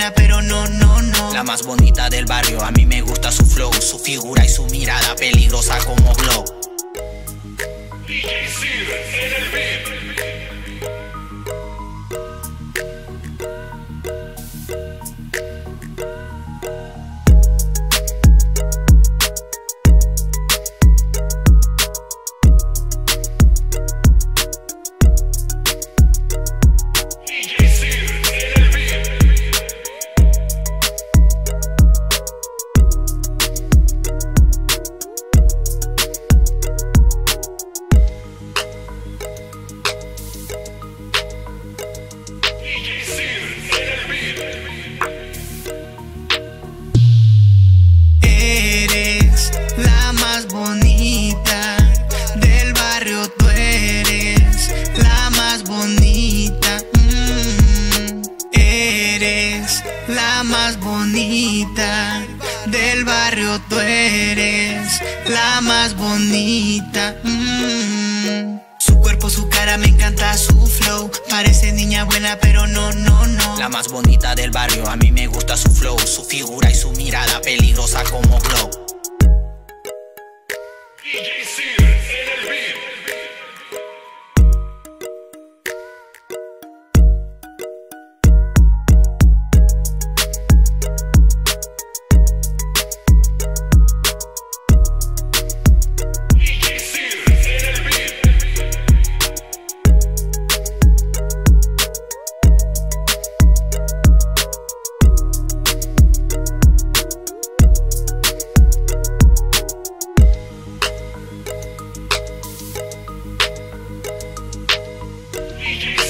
buena, pero no, no, no. La más bonita del barrio, a mí me gusta su flow, su figura y su mirada peligrosa como glow. DJ Sir en el beat. Eres la más bonita del barrio, tú eres la más bonita. Eres la más bonita del barrio, tú eres la más bonita. Su cuerpo, su cara, me encanta su flow. Parece niña buena, pero no, no, no. La más bonita del barrio, a mí me gusta su flow, su figura y su mirada peligrosa como glow. DJ Sir en el beat. DJ